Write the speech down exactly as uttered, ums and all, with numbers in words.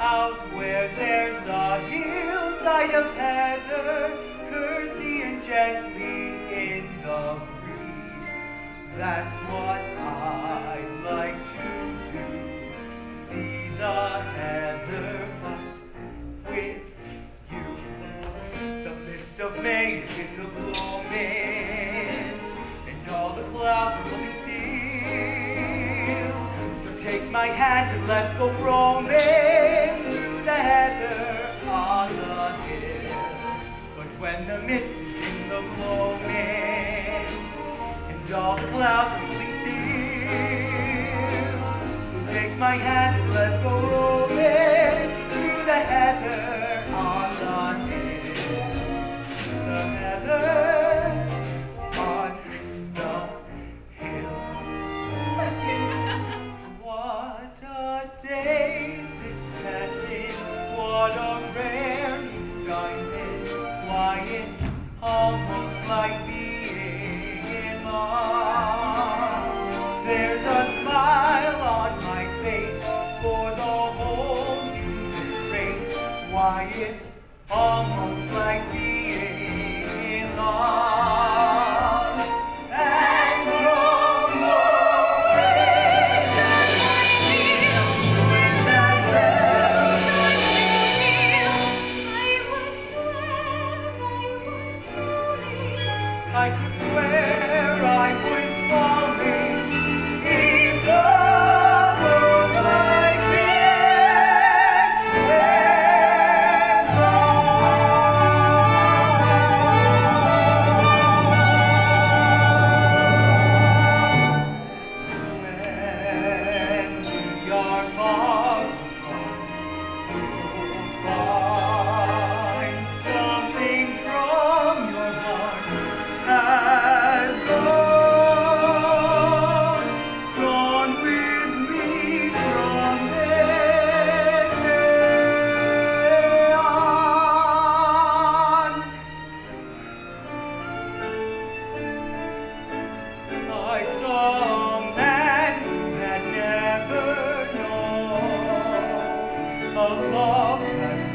Out where there's a hillside of heather, curtsying gently in the breeze. That's what I'd like to do. See the heather, but with you. The mist of May is in the blooming, and all the clouds are holding still. So take my hand and let's go roaming through the heather on the hill. But when the mist is in the blooming, and all the clouds are holding still, so take my hand and let's go roaming through the heather on the hill. The heather on the hill. What a day this has been. What a rare new diamond. Why, it's almost like being in love. There's a smile on my face for the whole human race. Why, it's almost like being in love. And from the rain that I feel, when that bell I could swear I was falling in the world like this. And when we are far apart, you'll find something from your heart has gone, gone with me from this day on. I saw a man who had never known a love that